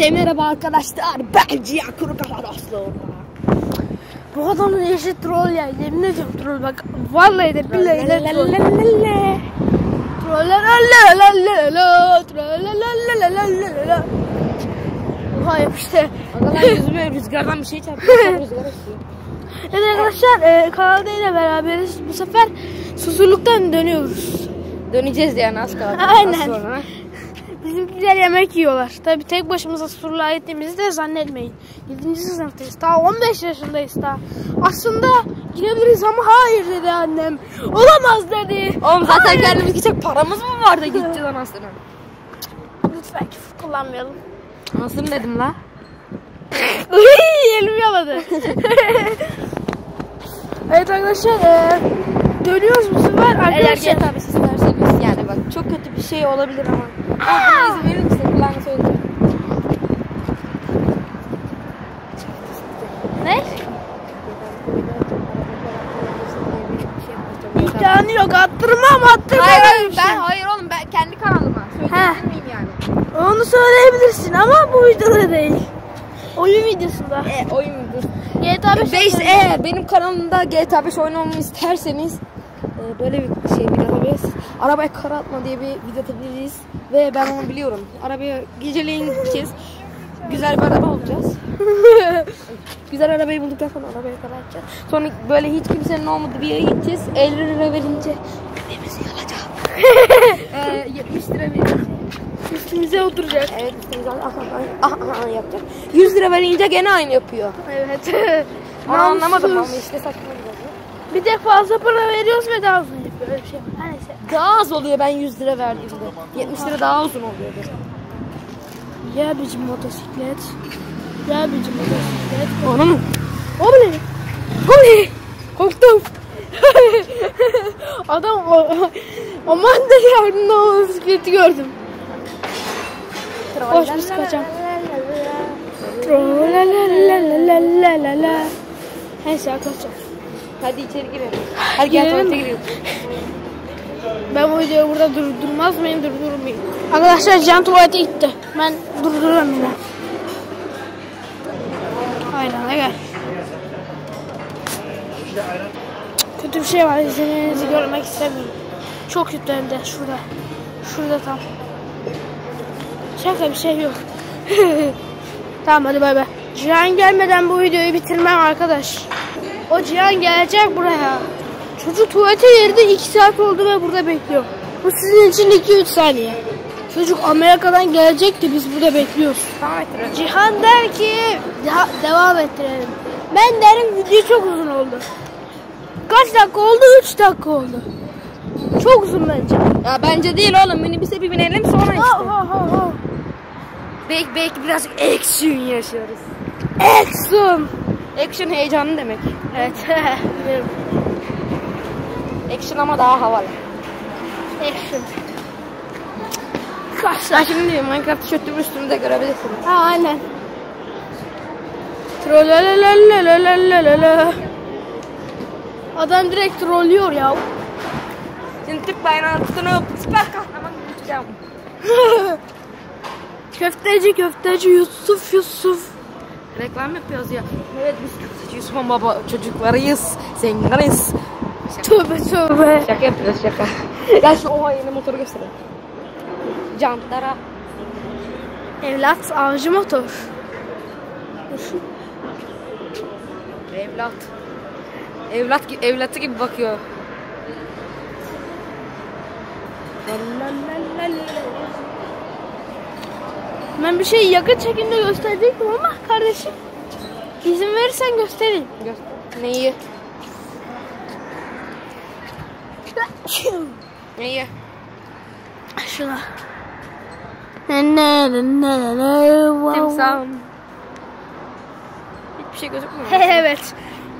Hepinize merhaba arkadaşlar. Ben Cihan Kurukalar Aslı. Bu adamın eşi troll ya. Yemin ediyorum troll bak. Vallahi de billahi de troll. Troll. Oha yapıştı. Arkadaşlar yüzüme rüzgardan bir şey çarptı. Rüzgar esiyor. Evet arkadaşlar kanalda yine beraberiz. Bu sefer Susurluk'tan dönüyoruz. Döneceğiz yani az kaldı. Aynen. Az sonra. Bizimkiler yemek yiyorlar. Tabii tek başımıza Susurluk'a gittiğimizi de zannetmeyin. 7. sınıftayız. Daha 15 yaşındayız daha. Aslında gidebiliriz ama hayır dedi annem. Olamaz dedi. Oğlum zaten kendimiz gidecek paramız mı vardı gideceğiz anasını. Lütfen küfür kullanmayalım. Anasını dedim la. Elim yaladı. Evet arkadaşlar dönüyoruz bu sefer. Arkadaşlar tabii siz derseniz yani bak çok kötü bir şey olabilir ama. Buna izin verir misin? Kulağını söyleyeceğim. ne? İmkanı yok. Attırmam. Hayır oğlum ben kendi kanalıma söyleyebilir miyim yani? Onu söyleyebilirsin ama bu videoda değil. Oyun videosunda. Oyun videosu. GTA 5 eğer benim kanalımda GTA 5 oynamamı isterseniz böyle bir şey yapabiliriz. Arabaya kara atma diye bir video atabiliriz. Ve ben onu biliyorum. Arabaya geceleyin gideceğiz. Güzel bir araba olacağız. Güzel arabayı bulduktan sonra arabaya kara atacağız. Sonra böyle hiç kimsenin olmadığı bir yere gideceğiz. 50 lira verince birbirimizi yalacağız. 70 lira verince üstümüze oturacak. evet üstümüze yapacak. 100 lira verince gene aynı yapıyor. Evet. Anlamadım ama işte saçma biraz. Bir de fazla para veriyoruz ve daha uzun yapıyor. Öyle bir şey var. Neyse. Daha az oluyor ben 100 lira verdiğimde. 70 lira daha uzun oluyor. Ya bizim motosiklet. Ya bizim motosiklet. Onu mu? O ne? O ne? Korktum. Adam aman da yardımda o motosikleti gördüm. Hoş biz kaçalım. Neyse arkadaşlar. Hadi içeri girelim. Hadi gel tuvalete girelim. Ben bu videoyu burada durdurmaz mıyım? Durdurmayayım. Arkadaşlar Can tuvalete gitti. Ben durduramıyorum yine. Aynen gel. Kötü bir şey var. İzlediğinizi görmek istemiyorum. Çok kötü hem de şurada. Şurada tam. Şaka bir şey yok. Tamam hadi bay bay. Cihan gelmeden bu videoyu bitirmem arkadaş. O Cihan gelecek buraya. Çocuk tuvalete girdi 2 saat oldu ve burada bekliyor. Bu sizin için 2-3 saniye. Çocuk Amerika'dan gelecekti biz burada bekliyoruz. Devam ettirelim. Cihan der ki devam ettirelim. Ben derim video çok uzun oldu. Kaç dakika oldu? 3 dakika oldu. Çok uzun bence. Ya bence değil oğlum. Minibüse bir binelim sonra işte. Belki birazcık action yaşıyoruz. Action. Action heyecanlı demek. Evet. Biliyorum. Action ama daha havalı. Action. Ben şimdi Minecraft tişörtümün üstünde görebilirsiniz. Ha aynen. Trollalalalalalalala. Adam direkt trollüyor ya. Şimdi Türk bayrağını tutunup süper kahraman tutacağım. Köfteci Yusuf. Reklam yapıyoruz ya. Evet biz köfteci Yusuf'un baba çocuklarıyız. Zenginiz. Tövbe. Şaka yapıyoruz şaka. Gel şu oha yeni motoru göstereyim. Jantlara. Evlat avcı motor. Evlatı gibi bakıyor. Ben bir şey yakın çekimde gösterecektim ama kardeşim izin verirsen göstereyim. Neyi? Neyi? Şuna. Timsah. Hiçbir şey gözükmüyor. Evet.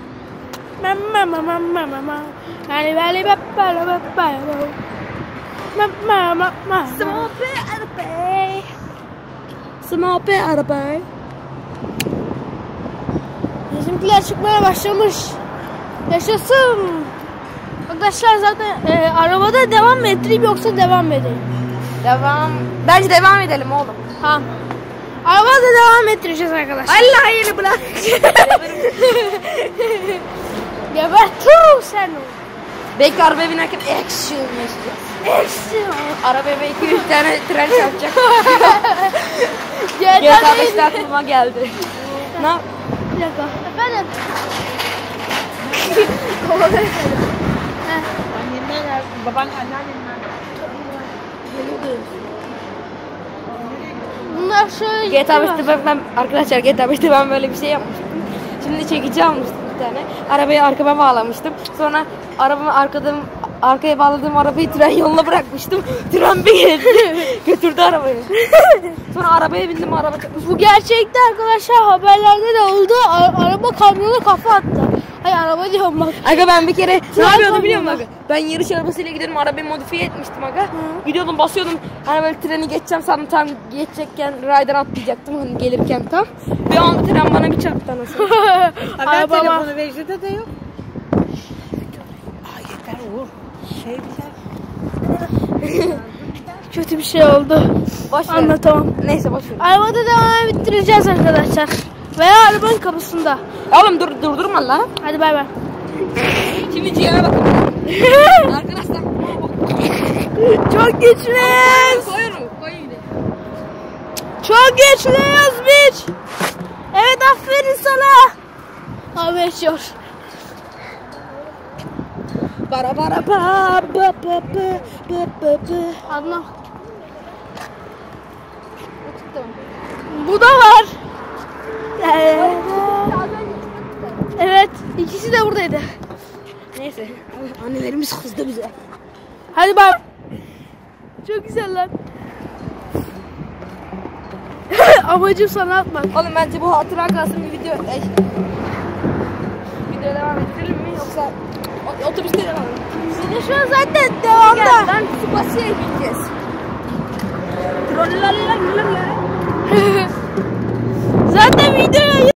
Small bit araba. Bizimkiler çıkmaya başlamış. Yaşasın. Arkadaşlar zaten arabada devam mı ettireyim yoksa devam mı edeyim? Bence devam edelim oğlum. Tamam. Arabada devam ettireceğiz arkadaşlar. Allah hayırlı bırak. Gebertim sen o. Belki arabaya binerken action yaşayacağız. Action. Arabaya belki 3 tane tren çarpacak. GTA GTA 5'te aklıma geldi. Ne yap? Bir dakika. Efendim. Baban anneannem Bunlar şöyle GTA 5'te ben arkadaşlar GTA 5'te ben böyle bir şey yapmıştım. Şimdi çekici almıştım bir tane. Arabayı arkama bağlamıştım. Sonra arabamı arkaya bağladığım arabayı tren yoluna bırakmıştım. Tren bir geldi. Götürdü arabayı. Sonra arabaya bindim, araba çarpmış. Bu gerçekte arkadaşlar, haberlerde de oldu. Araba kamyona kafa attı. Hayır, araba diyorum bak. Aga ben bir kere ne yapıyordum biliyor musun kamyona. aga? Ben yarış arabasıyla gidiyorum, arabayı modifiye etmiştim aga. Gidiyordum, basıyordum. Hani böyle treni geçeceğim sandım, tam geçecekken raydan atlayacaktım hani gelirken tam. Bir anda tren bana bir çarptı anasını. Haber Arabama. telefonu Vecdet'e de yok. Aa yeter Uğur. Şey biter. Kötü bir şey oldu. Boş ver. Anlatamam. Neyse boş ver. Arabada devam ettireceğiz arkadaşlar. Veya arabanın kapısında. Oğlum durdurma la. Hadi bay bay. Şimdi Cihan'a bakın. Arkadaşlar. Çok güçlüyüz. Koyun. Çok güçlüyüz biz. Evet, aferin sana. Abi yaşıyor. Bara bara ba ba ba ba ba. Adnan. Bu da var. Evet, ikisi de buradaydı. Neyse. Annelerimiz kızdı bize. Hadi bak. Çok güzel lan. Amacım sana atmak. Oğlum bence bu hatıra kalsın, bir video. Videoya devam ettirelim mi yoksa otobüste devam edelim? Şimdi şu an zaten devamda. Ben Subasi'ye bineceğiz. Zaten videoya